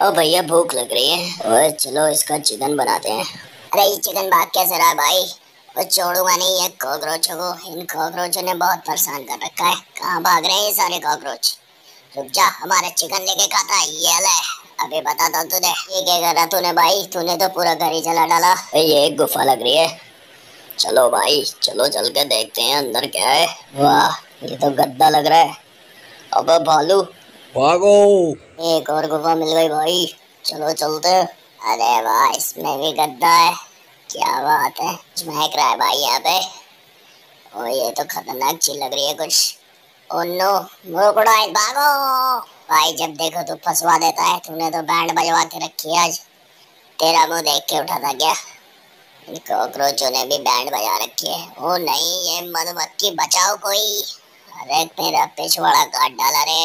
ओ भैया भूख लग रही है। ओए चलो इसका चिकन बनाते हैं। अरे ये चिकन भाग कैसे रहा है भाई? वो छोड़ूंगा नहीं ये कॉकरोचों को। इन कॉकरोचों ने बहुत परेशान कर रखा है। कहाँ भाग रहे हैं ये सारे कॉकरोच? रुक जा, हमारा चिकन लेके खाता है ये ले। अभी बताता हूँ तुझे ये क्या कर रहा तूने भाई। तूने तो पूरा घर ही जला डाला। ये एक गुफा लग रही है। चलो भाई चलो चल के देखते हैं अंदर क्या है। वाह ये तो गद्दा लग रहा है। अबे भालू भागो। एक और गुफा मिल गई भाई। चलो चलते हैं। अरे वाह इसमें भी गद्दा है। क्या बात है, महक रहा है भाई यहाँ पे। और ये तो खतरनाक चीज लग रही है कुछ। ओ नो, क्रोकोडाइल भागो। भाई जब देखो तू फंसवा देता है। तूने तो बैंड बजवा के रखी है आज। तेरा मुंह देख के उठा था क्या? इन कॉकरोचों ने भी बैंड बजा रखी है। ओ नहीं, ये मधुमक्खी बचाओ कोई। अरे मेरा पिछवाड़ा काट डाला रे।